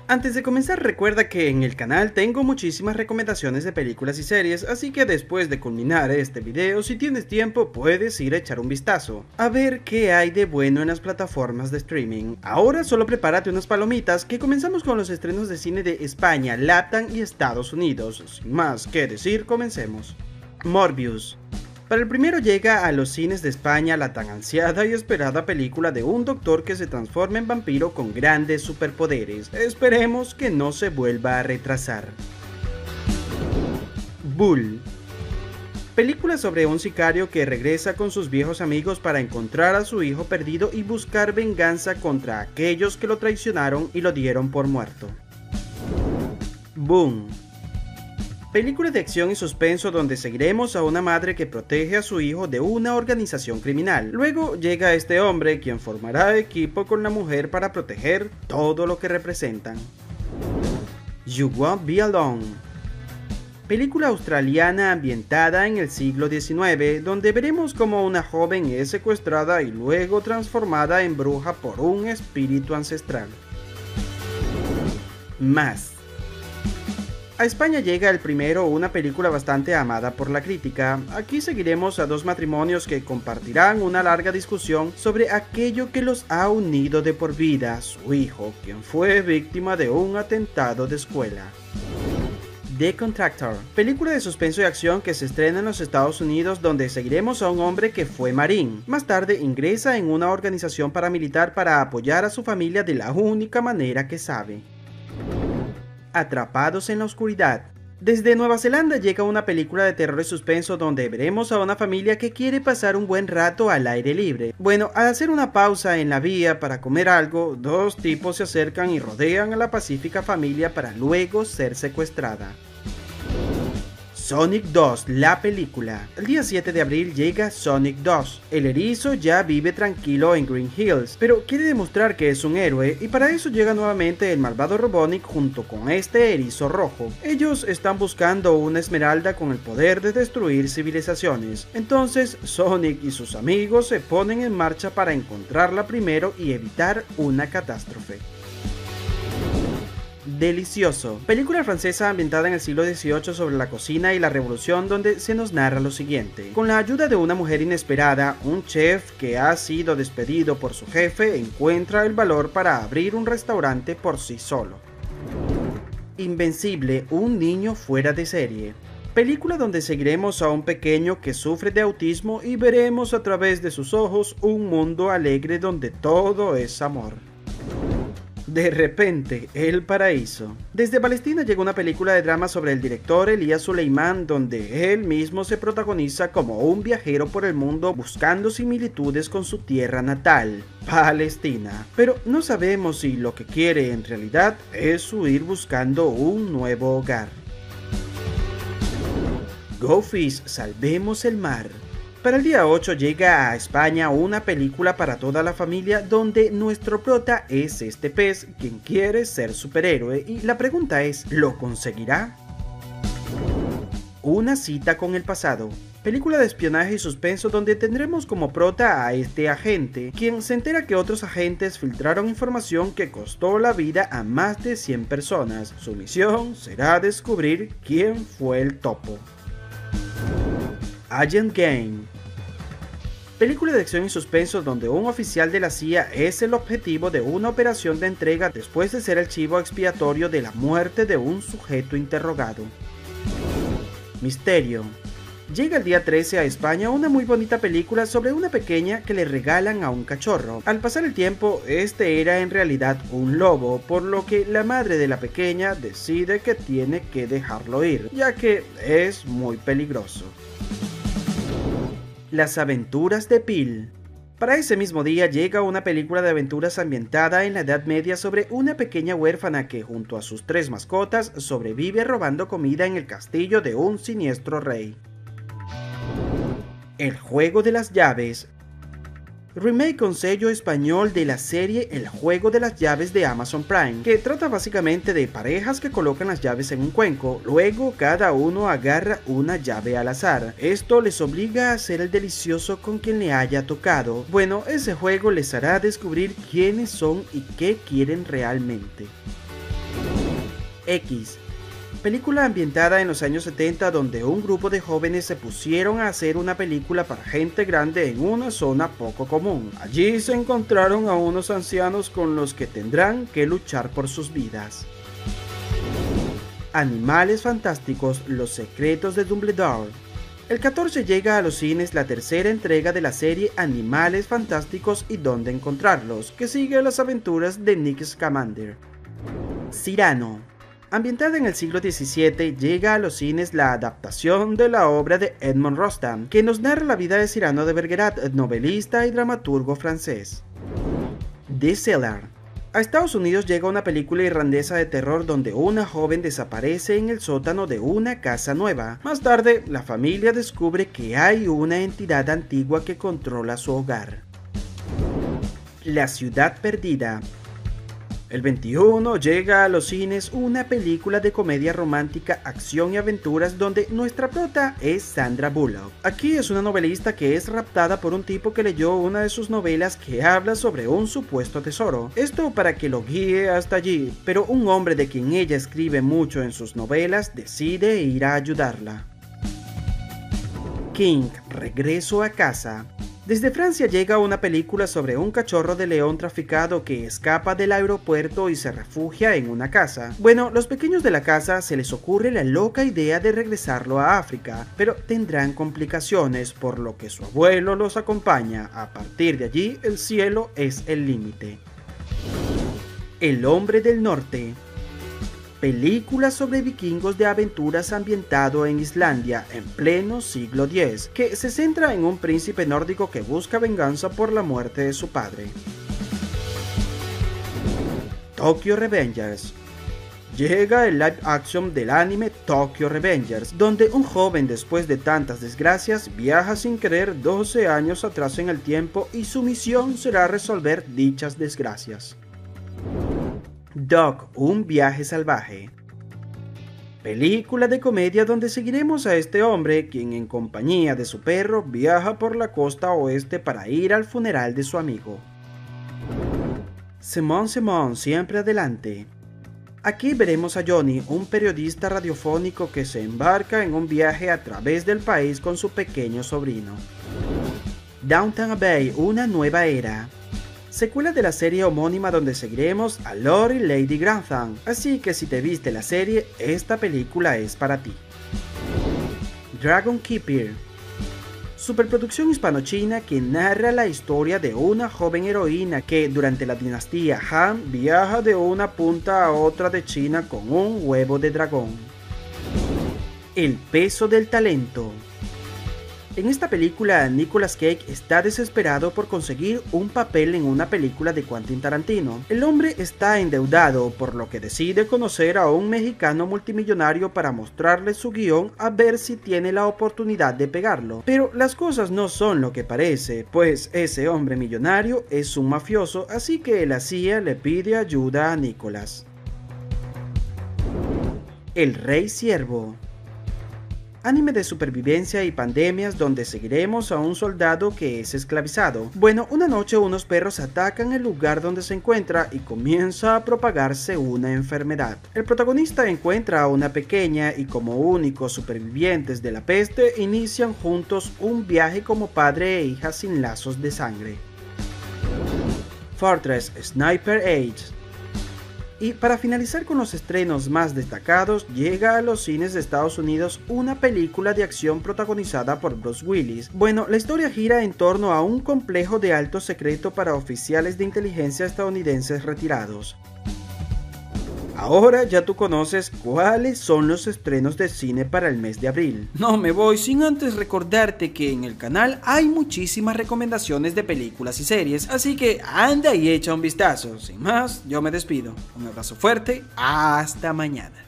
Antes de comenzar, recuerda que en el canal tengo muchísimas recomendaciones de películas y series, así que después de culminar este video, si tienes tiempo puedes ir a echar un vistazo, a ver qué hay de bueno en las plataformas de streaming. Ahora solo prepárate unas palomitas, que comenzamos con los estrenos de cine de España, LATAM y Estados Unidos. Sin más que decir, comencemos. Morbius. Para el primero llega a los cines de España la tan ansiada y esperada película de un doctor que se transforma en vampiro con grandes superpoderes. Esperemos que no se vuelva a retrasar. Bull. Película sobre un sicario que regresa con sus viejos amigos para encontrar a su hijo perdido y buscar venganza contra aquellos que lo traicionaron y lo dieron por muerto. Boom. Película de acción y suspenso donde seguiremos a una madre que protege a su hijo de una organización criminal. Luego llega este hombre quien formará equipo con la mujer para proteger todo lo que representan. You Won't Be Alone. Película australiana ambientada en el siglo XIX, donde veremos cómo una joven es secuestrada y luego transformada en bruja por un espíritu ancestral. Más. A España llega el primero, una película bastante amada por la crítica. Aquí seguiremos a dos matrimonios que compartirán una larga discusión sobre aquello que los ha unido de por vida, su hijo, quien fue víctima de un atentado de escuela. The Contractor, película de suspenso y acción que se estrena en los Estados Unidos, donde seguiremos a un hombre que fue marín. Más tarde ingresa en una organización paramilitar para apoyar a su familia de la única manera que sabe. Atrapados en la oscuridad. Desde Nueva Zelanda llega una película de terror y suspenso donde veremos a una familia que quiere pasar un buen rato al aire libre. Bueno, al hacer una pausa en la vía para comer algo, dos tipos se acercan y rodean a la pacífica familia para luego ser secuestrada. Sonic 2, la película. El día 7 de abril llega Sonic 2. El erizo ya vive tranquilo en Green Hills, pero quiere demostrar que es un héroe y para eso llega nuevamente el malvado Robotnik junto con este erizo rojo. Ellos están buscando una esmeralda con el poder de destruir civilizaciones. Entonces Sonic y sus amigos se ponen en marcha para encontrarla primero y evitar una catástrofe. Delicioso. Película francesa ambientada en el siglo XVIII sobre la cocina y la revolución, donde se nos narra lo siguiente. Con la ayuda de una mujer inesperada, un chef que ha sido despedido por su jefe encuentra el valor para abrir un restaurante por sí solo. Invencible, un niño fuera de serie. Película donde seguiremos a un pequeño que sufre de autismo y veremos a través de sus ojos un mundo alegre donde todo es amor. De repente, el paraíso. Desde Palestina llega una película de drama sobre el director Elías Suleimán, donde él mismo se protagoniza como un viajero por el mundo buscando similitudes con su tierra natal, Palestina. Pero no sabemos si lo que quiere en realidad es huir buscando un nuevo hogar. Go Fish, salvemos el mar. Para el día 8 llega a España una película para toda la familia donde nuestro prota es este pez quien quiere ser superhéroe y la pregunta es, ¿lo conseguirá? Una cita con el pasado. Película de espionaje y suspenso donde tendremos como prota a este agente, quien se entera que otros agentes filtraron información que costó la vida a más de 100 personas. Su misión será descubrir quién fue el topo. Agent Game. Película de acción y suspenso donde un oficial de la CIA es el objetivo de una operación de entrega después de ser el chivo expiatorio de la muerte de un sujeto interrogado. Misterio. Llega el día 13 a España una muy bonita película sobre una pequeña que le regalan a un cachorro. Al pasar el tiempo, este era en realidad un lobo, por lo que la madre de la pequeña decide que tiene que dejarlo ir, ya que es muy peligroso. Las aventuras de Pil. Para ese mismo día llega una película de aventuras ambientada en la Edad Media sobre una pequeña huérfana que junto a sus 3 mascotas sobrevive robando comida en el castillo de un siniestro rey. El juego de las llaves. Remake con sello español de la serie El juego de las llaves de Amazon Prime, que trata básicamente de parejas que colocan las llaves en un cuenco, luego cada uno agarra una llave al azar. Esto les obliga a hacer el delicioso con quien le haya tocado. Bueno, ese juego les hará descubrir quiénes son y qué quieren realmente. X, película ambientada en los años 70 donde un grupo de jóvenes se pusieron a hacer una película para gente grande en una zona poco común. Allí se encontraron a unos ancianos con los que tendrán que luchar por sus vidas. Animales Fantásticos, Los Secretos de Dumbledore. El 14 llega a los cines la tercera entrega de la serie Animales Fantásticos y Dónde Encontrarlos, que sigue las aventuras de Nick Scamander. Cyrano. Ambientada en el siglo XVII, llega a los cines la adaptación de la obra de Edmond Rostand, que nos narra la vida de Cyrano de Bergerac, novelista y dramaturgo francés. The Cellar. A Estados Unidos llega una película irlandesa de terror donde una joven desaparece en el sótano de una casa nueva. Más tarde, la familia descubre que hay una entidad antigua que controla su hogar. La Ciudad Perdida. El 21 llega a los cines una película de comedia romántica, acción y aventuras donde nuestra prota es Sandra Bullock. Aquí es una novelista que es raptada por un tipo que leyó una de sus novelas que habla sobre un supuesto tesoro. Esto para que lo guíe hasta allí, pero un hombre de quien ella escribe mucho en sus novelas decide ir a ayudarla. King, Regreso a casa. Desde Francia llega una película sobre un cachorro de león traficado que escapa del aeropuerto y se refugia en una casa. Bueno, los pequeños de la casa se les ocurre la loca idea de regresarlo a África, pero tendrán complicaciones, por lo que su abuelo los acompaña. A partir de allí, el cielo es el límite. El Hombre del Norte. Película sobre vikingos de aventuras ambientado en Islandia en pleno siglo X, que se centra en un príncipe nórdico que busca venganza por la muerte de su padre. Tokyo Revengers. Llega el live action del anime Tokyo Revengers, donde un joven después de tantas desgracias viaja sin querer 12 años atrás en el tiempo y su misión será resolver dichas desgracias. Dog, un viaje salvaje. Película de comedia donde seguiremos a este hombre, quien en compañía de su perro viaja por la costa oeste para ir al funeral de su amigo. Simón, siempre adelante. Aquí veremos a Johnny, un periodista radiofónico que se embarca en un viaje a través del país con su pequeño sobrino. Downton Abbey, una nueva era. Secuela de la serie homónima donde seguiremos a Lord y Lady Grantham, así que si te viste la serie, esta película es para ti. Dragon Keeper. Superproducción hispano-china que narra la historia de una joven heroína que durante la dinastía Han viaja de una punta a otra de China con un huevo de dragón. El peso del talento. En esta película, Nicolas Cage está desesperado por conseguir un papel en una película de Quentin Tarantino. El hombre está endeudado, por lo que decide conocer a un mexicano multimillonario para mostrarle su guión a ver si tiene la oportunidad de pegarlo. Pero las cosas no son lo que parece, pues ese hombre millonario es un mafioso, así que la CIA le pide ayuda a Nicolas. El Rey Ciervo. Anime de supervivencia y pandemias donde seguiremos a un soldado que es esclavizado. Bueno, una noche unos perros atacan el lugar donde se encuentra y comienza a propagarse una enfermedad. El protagonista encuentra a una pequeña y como únicos supervivientes de la peste inician juntos un viaje como padre e hija sin lazos de sangre. Fortress Sniper Age. Y para finalizar con los estrenos más destacados, llega a los cines de Estados Unidos una película de acción protagonizada por Bruce Willis. Bueno, la historia gira en torno a un complejo de alto secreto para oficiales de inteligencia estadounidenses retirados. Ahora ya tú conoces cuáles son los estrenos de cine para el mes de abril. No me voy sin antes recordarte que en el canal hay muchísimas recomendaciones de películas y series, así que anda y echa un vistazo. Sin más, yo me despido. Un abrazo fuerte, hasta mañana.